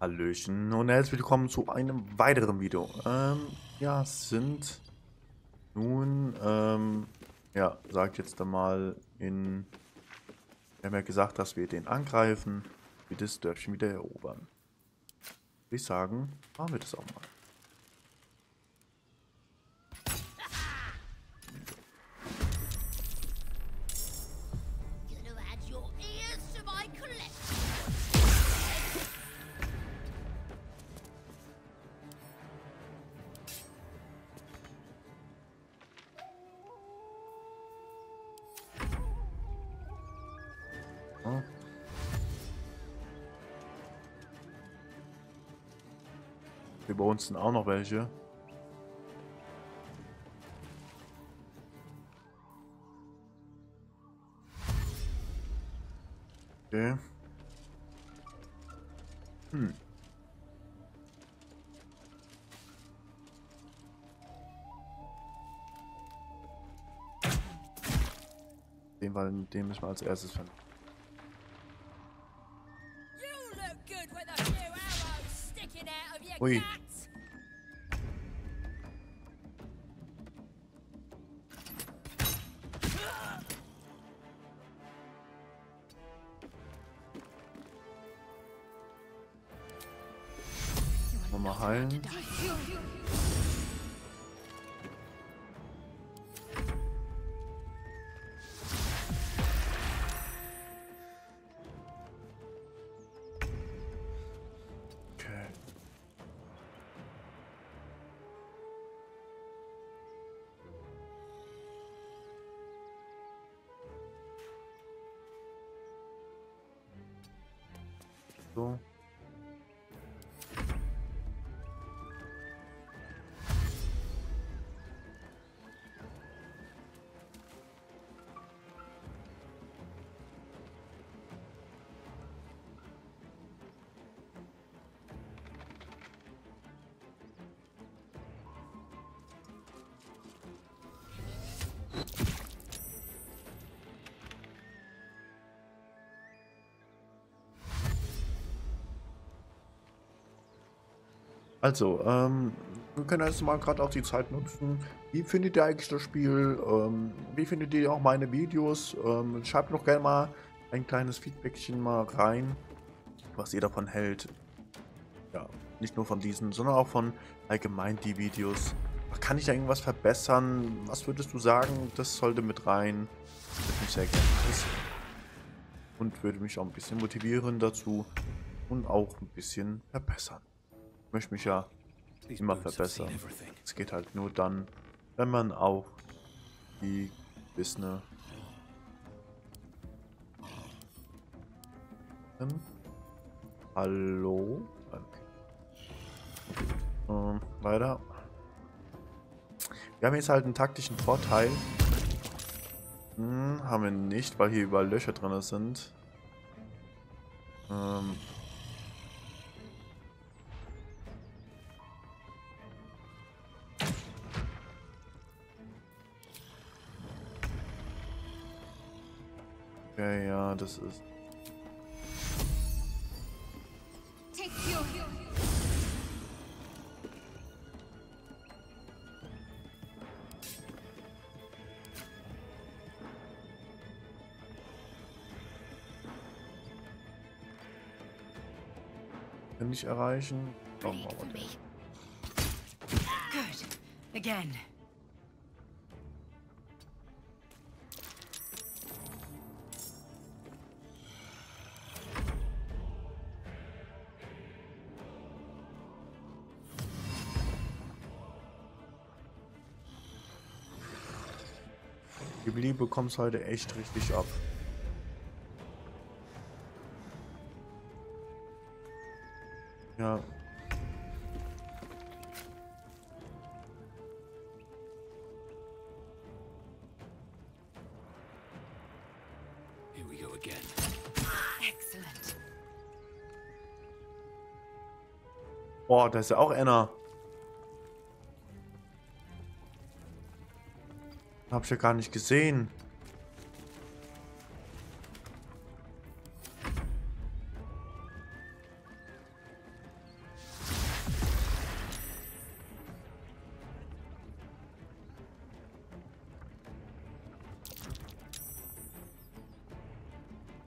Hallöchen und herzlich willkommen zu einem weiteren Video. Ja, sind nun, ja, sagt jetzt einmal wir haben ja gesagt, dass wir den angreifen, wir das Dörfchen wieder erobern. Würde ich sagen, machen wir das auch mal. Gonna add your ears to my collection. Ja. Hier bei uns sind auch noch welche. Okay. Den müssen wir als erstes finden. You look good with a few arrows sticking out of your Ui. guts. Nochmal heilen. Okay. So. Also, wir können jetzt mal gerade auch die Zeit nutzen. Wie findet ihr eigentlich das Spiel? Wie findet ihr auch meine Videos? Schreibt doch gerne mal ein kleines Feedbackchen mal rein, was ihr davon hält. Ja, nicht nur von diesen, sondern auch von allgemein die Videos. Kann ich da irgendwas verbessern? Was würdest du sagen, das sollte mit rein? Würde mich sehr gerne interessieren. Und würde mich auch ein bisschen motivieren dazu und auch ein bisschen verbessern. Ich möchte mich ja immer verbessern. Es geht halt nur dann, wenn man auch die gewisse Hallo? Okay. Weiter. Wir haben jetzt halt einen taktischen Vorteil. Haben wir nicht, weil hier überall Löcher drin sind. Okay, ja, das ist... Take your Kann ich erreichen. Schauen wir bleed for mal. me. Good. Again. Die bekommst heute echt richtig ab. Ja. Here we go again. Excellent. Boah, da ist ja auch einer. Hab ich ja gar nicht gesehen.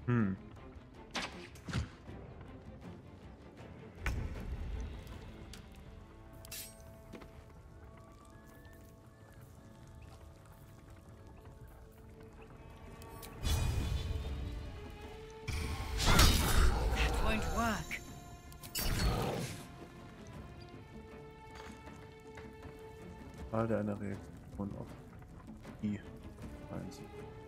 Hm. That won't work. Halte eine Reaktion auf I. 1.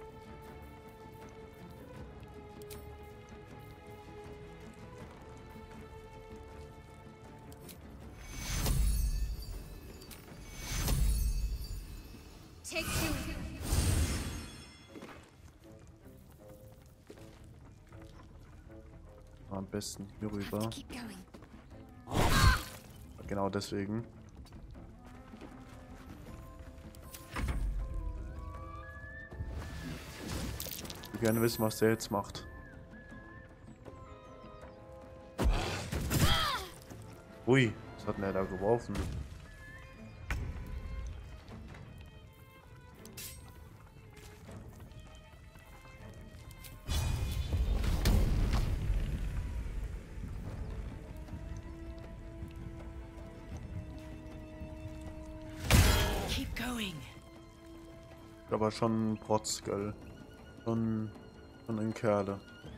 Take two. Am besten hier rüber. Keep going. Genau deswegen. Ich würde gerne wissen, was der jetzt macht. Ui, was hat denn er da geworfen? Keep going. Aber schon ein Protz, gell? Schon ein Kerle.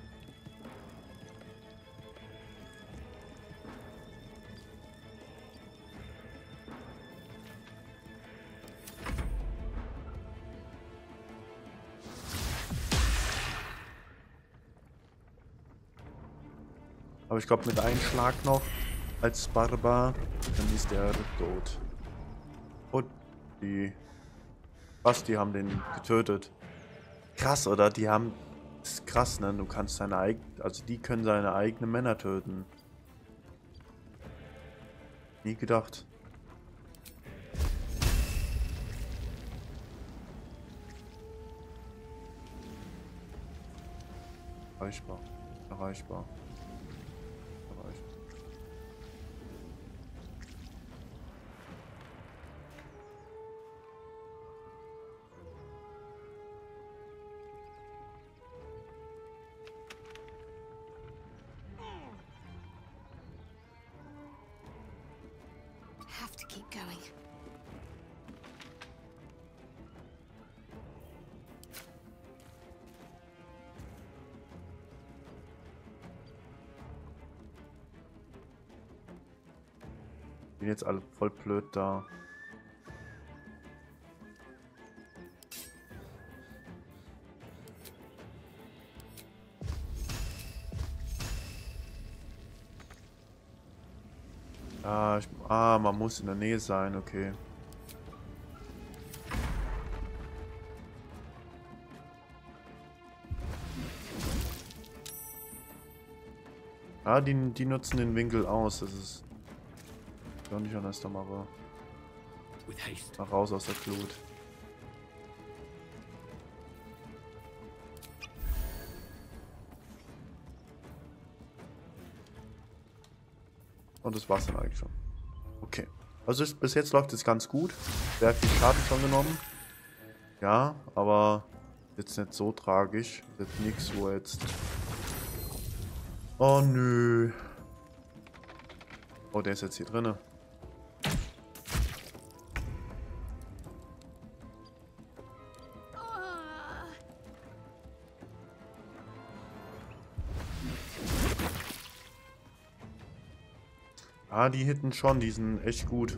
Aber ich glaube mit einem Schlag noch als Barbar, dann ist er tot. Und die... Was, die haben den getötet. Krass, oder? Die haben... Das ist krass, ne? Du kannst deine eigenen... Also die können seine eigenen Männer töten. Nie gedacht. Erreichbar. Erreichbar. Erreichbar. Have to keep going. Bin jetzt alle voll blöd da. Man muss in der Nähe sein, okay. Die nutzen den Winkel aus, das ist... Ich nicht anders da mache. With haste. Mal raus aus der Glut. Und das war's dann eigentlich schon. Okay. Also bis jetzt läuft es ganz gut. Sehr viel Schaden schon genommen. Ja, aber jetzt nicht so tragisch. Jetzt nichts, wo jetzt... Oh nö. Oh, der ist jetzt hier drinne. Die hitten schon, die sind echt gut.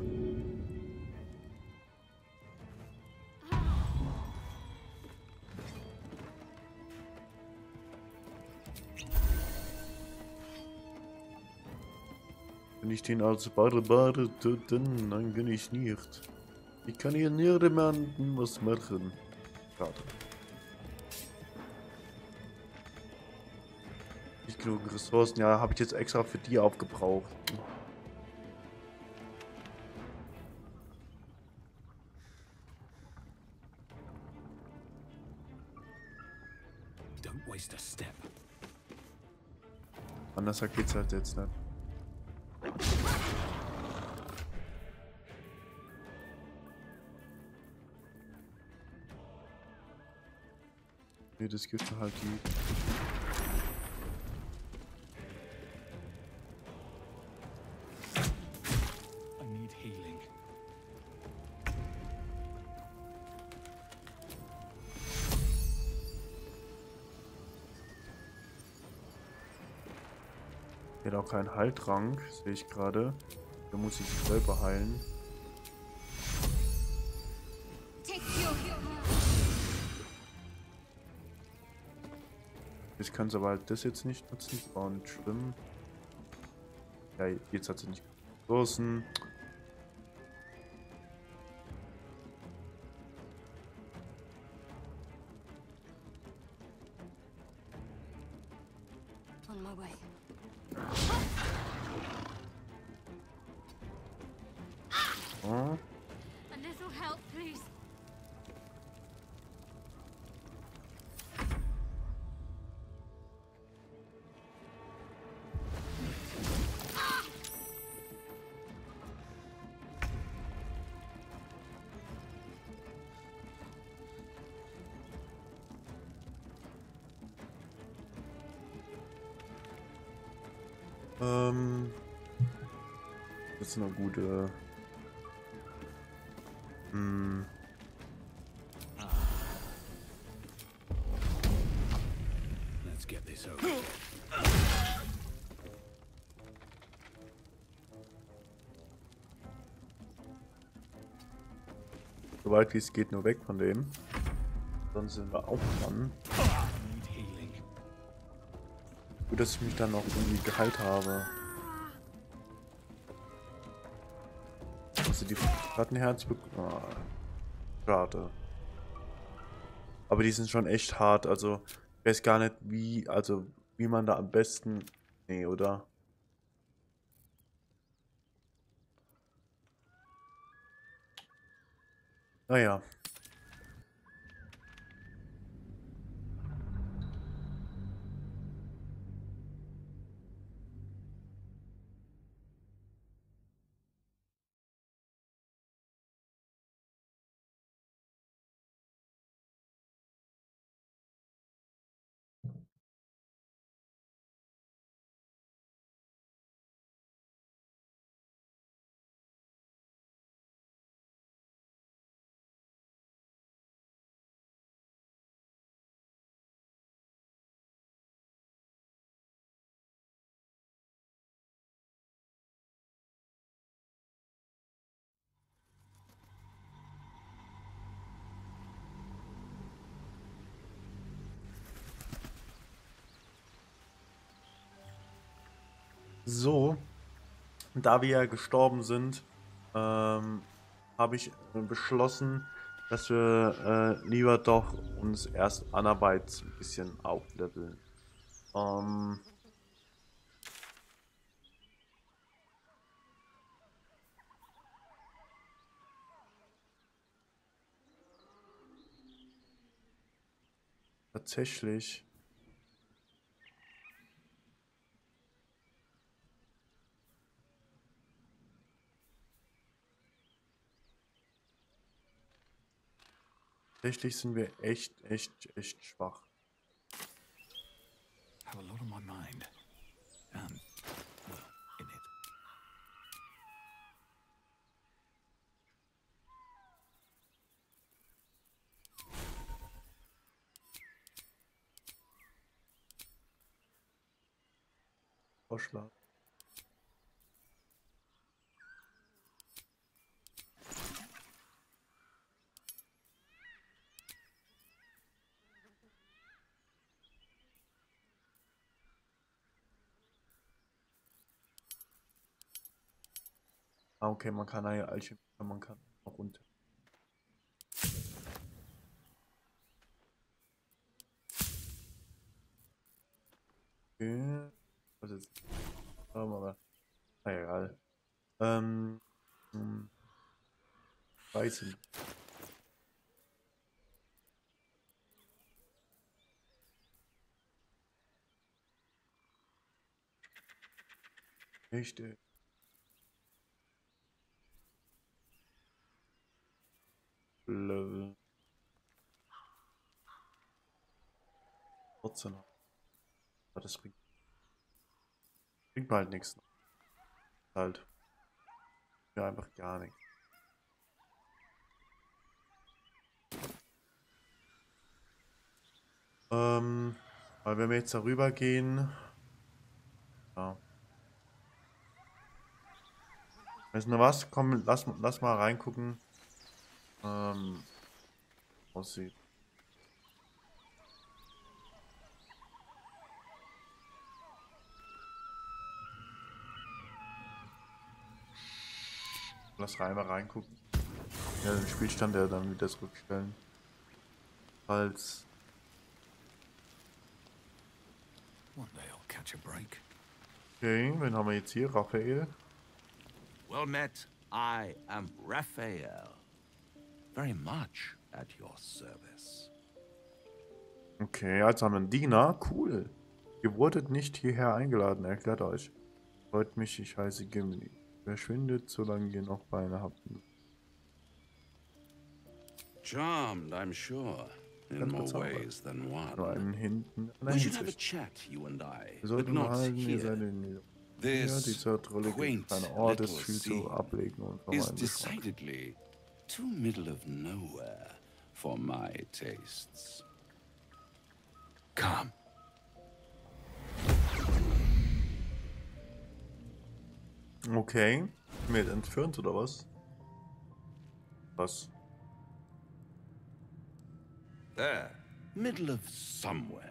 Wenn ich den als Barbar töten, dann kann ich nicht. Ich kann hier niemandem was machen. Schade. Nicht genug Ressourcen, ja, habe ich jetzt extra für die aufgebraucht. Don't waste a step. Anders geht's halt jetzt nicht. Nee, das gibt halt die. Er hat auch keinen Heiltrank, sehe ich gerade. Da muss ich sich selber heilen. Ich kann aber halt das jetzt nicht nutzen. War nicht schlimm. Ja, jetzt hat sie nicht geschossen. On my way. Oh. A little help, please. Das ist eine gute. Hm. Let's get this over. Soweit wie es geht, nur weg von dem. Sonst sind wir auch dran. Need healing. Gut, dass ich mich dann auch irgendwie geheilt habe. Also die Rattenherz bekommen. Ah, schade. Aber die sind schon echt hart. Also ich weiß gar nicht, wie man da am besten. Nee, oder? Naja. So, da wir ja gestorben sind, habe ich beschlossen, dass wir lieber doch uns erst anderweitig ein bisschen aufleveln. Ähm, tatsächlich. Tatsächlich sind wir echt schwach. Have a lot on my mind. And, well, in it. Vorschlag. Ah, okay, man kann ja Alchemie, man kann auch runter. Okay. Was ist? Aber, na egal. Hm, weiß ich nicht. Level 14. Aber das bringt mir halt nichts. Halt. Ja, einfach gar nichts. Weil wenn wir jetzt darüber gehen. Ja. Weißt du was? Komm, lass mal reingucken. Aussieht. Lass mal reingucken. Ja, den Spielstand der dann wieder zurückstellen. Falls. One day I'll catch a break. Okay, wen haben wir jetzt hier? Raphael. Well met, I am Raphael. Very much at your service. Okay, jetzt haben wir einen Diener. Cool. Ihr wurdet nicht hierher eingeladen, erklärt euch. Freut mich, ich heiße Gimli. Verschwindet, solange ihr noch Beine habt. Charmed, I'm sure, in Ganz more bezaubert. ways than Nur one. einen hinten. in der We should have a Hinsicht. chat, you and I, Wir but sollten not halten, ihr seid here. in This dieser drollige quaint kleine Ort ist little viel zu scene ablegen und für is meinen Geschmack. decidedly too middle of nowhere for my tastes. Come. Okay. Mir entfernt oder was? Was? There. Middle of somewhere.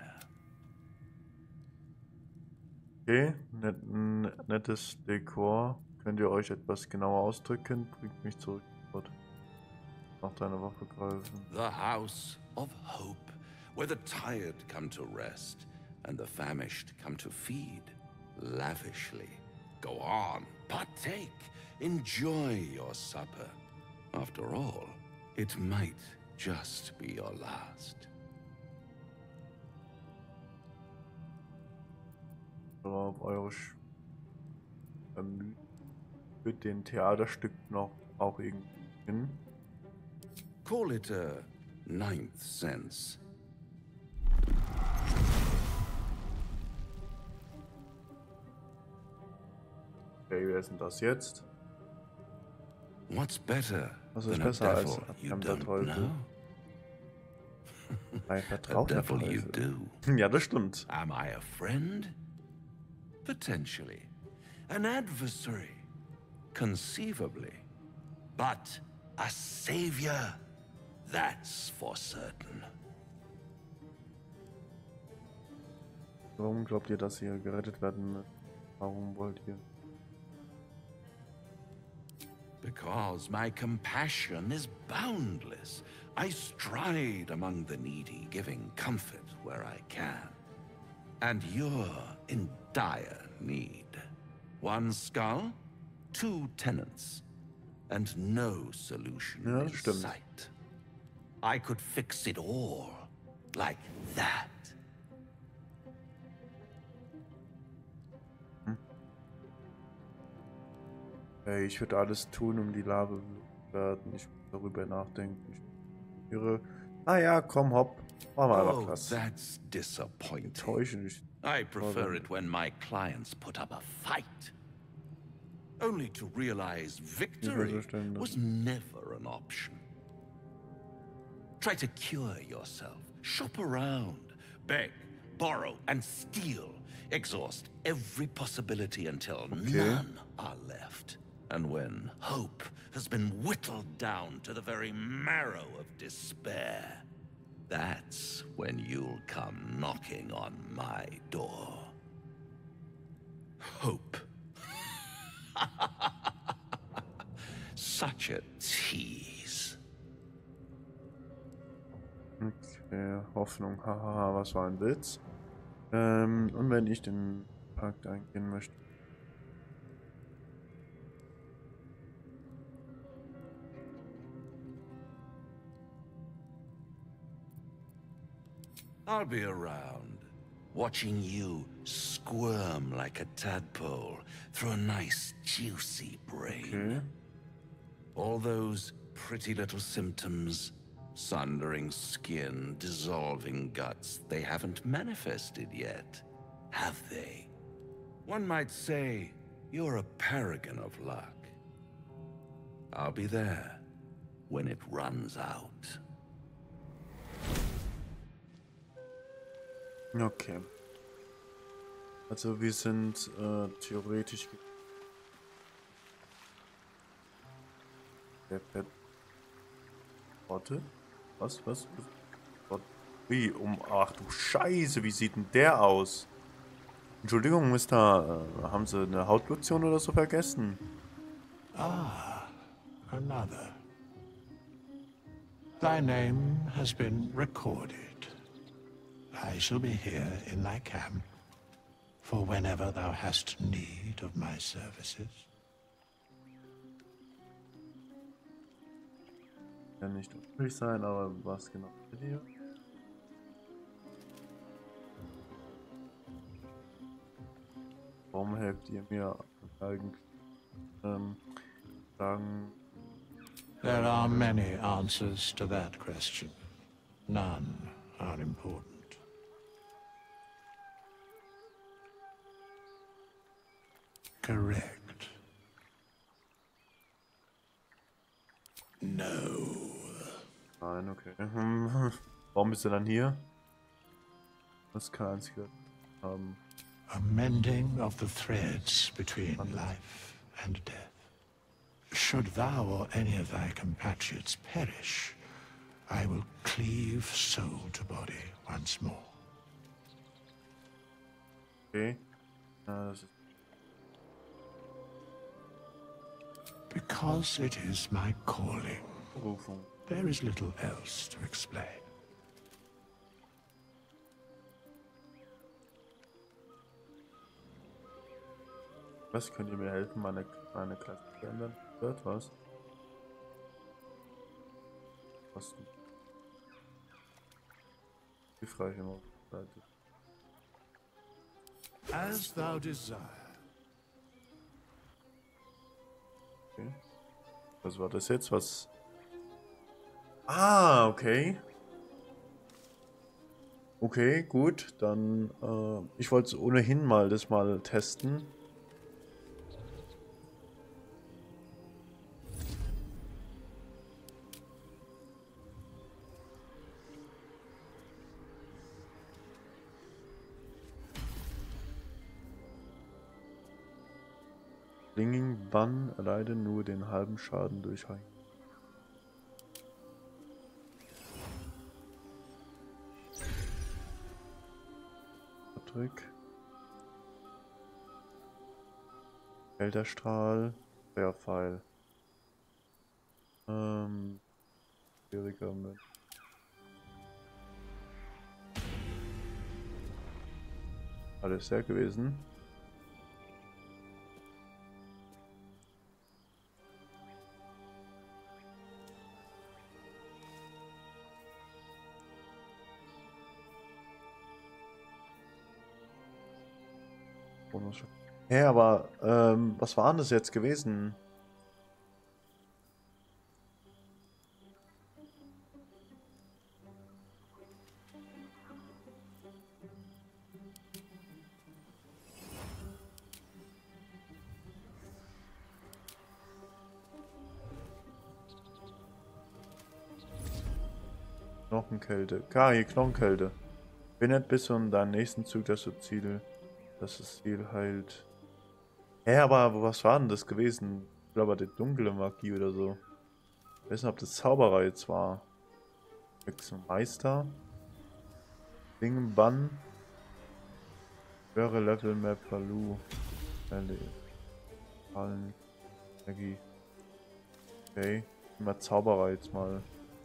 Okay, nettes Dekor. Könnt ihr euch etwas genauer ausdrücken? Bringt mich zurück. Gott. Nach deiner Waffe greifen. The house of hope, where the tired come to rest and the famished come to feed lavishly. Go on, partake, enjoy your supper. After all, it might just be your last. Auf eure wird den Theaterstück noch auch irgendwie hin. Call it a ninth sense. Okay, wer ist denn das jetzt? What's better Was ist than a besser als devil you abgehemmter don't Teufel? know? Ein A vertrauter devil you Teufel. do. Ja, das stimmt. Am I a friend? Potentially. An adversary? Conceivably. But a savior? That's for certain. Warum glaubt ihr, dass ihr gerettet werden müsst? Warum wollt ihr? Because my compassion is boundless. I stride among the needy, giving comfort where I can. And you're in dire need. One skull, two tenants, and no solution Ja, in das stimmt. sight. I could fix it all, like that. Hey, ich würde alles tun, um die Lava zu werden. Ich muss darüber nachdenken. Ich höre. Ah ja, komm, hopp. Machen wir einfach Oh, Platz. that's disappointing. Täuschen dich. I prefer it when my clients put up a fight. Only to realize victory verstanden. was never an option. Try to cure yourself. Shop around. Beg, borrow, and steal. Exhaust every possibility until none are left. And when hope has been whittled down to the very marrow of despair, that's when you'll come knocking on my door. Hope. Such a tease. Okay, Hoffnung. Hahaha, was war ein Witz? Und wenn ich den Pakt eingehen möchte. I'll be around, watching you squirm like a tadpole through a nice, juicy brain. Okay. All those pretty little symptoms, sundering skin, dissolving guts, they haven't manifested yet, have they? One might say you're a paragon of luck. I'll be there when it runs out. Okay. Also wir sind theoretisch Der Pet. Warte. Was? Wie? Ach du Scheiße, wie sieht denn der aus? Entschuldigung, Mister. Haben Sie eine Hautlotion oder so vergessen? Another. Thy name has been recorded. I shall be here in thy camp for whenever thou hast need of my services. Kann nicht übrig sein, aber was genau mit dir? Warum helft ihr mir eigentlich? Sagen. There are many answers to that question. None are important. Correct. No. Nein, okay. Warum bist du dann hier? Das ist kein einziger. A mending of the threads between life and death. Should thou or any of thy compatriots perish, I will cleave soul to body once more. Okay. Das ist Because it is my calling. Berufung. There is little else to explain. Was könnt ihr mir helfen, meine Klasse zu ändern? Hört was? Was du? Hilfreich immer. As thou desire. Okay. Was war das jetzt? Was? Ah, okay. Okay, gut. Dann, ich wollte ohnehin mal das mal testen. Bann erleide nur den halben Schaden durch Heim. Trick. Felderstrahl. Feuerpfeil. Schwieriger Mensch. Alles sehr gewesen. Ja, aber was war denn das jetzt gewesen? Knochenkälte. Hier Knochenkälte. Bindet bis zu deinem nächsten Zug das Ziel. Das Ziel heilt. Ja, aber was war denn das gewesen? Ich glaube, die dunkle Magie oder so. Ich weiß nicht, ob das Zauberer jetzt war. Wechselmeister. Bann. Höhere Level Map Baloo. Fallen. Magie. Okay. Immer Zauberer jetzt mal.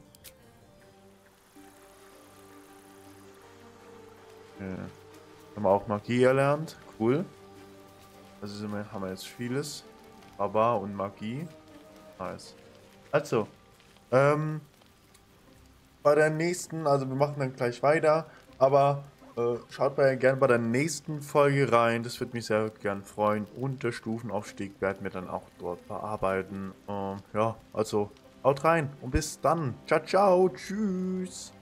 Okay. Haben wir auch Magie erlernt. Cool. Also haben wir jetzt vieles. Barbar und Magie. Nice. Also. Bei der nächsten, also wir machen dann gleich weiter. Aber schaut gerne bei der nächsten Folge rein. Das würde mich sehr gern freuen. Und der Stufenaufstieg werden wir dann auch dort bearbeiten. Ja, also haut rein und bis dann. Ciao, ciao. Tschüss.